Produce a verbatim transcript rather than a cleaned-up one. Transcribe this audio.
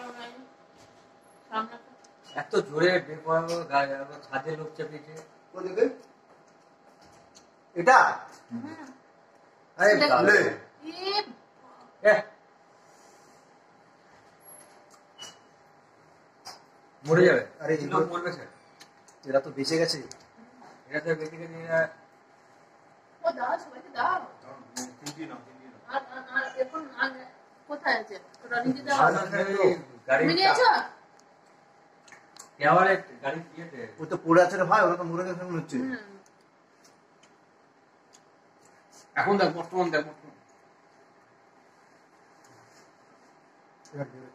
এত জোরে ছাদে লোক চাপিয়েছে এটা আরে ভালো মরে যাবে। আরে লোক মরবে স্যার, এরা তো বেঁচে গেছে। এরা তো বেঁচে গেছে। ও দাও সবাইকে দাও। তিনটি নাও তিনটি নাও। আর আর এখন কোথায় আছে রনিকে দাও। গাড়ি নিয়েছো কেওয়ারে গাড়ি দিয়েছে। ও তো পড়ে আছে রে ভাই, ওরা তো মরে গেছে মনে হচ্ছে। এখন দেখ বর্তমান দেখ বর্তমান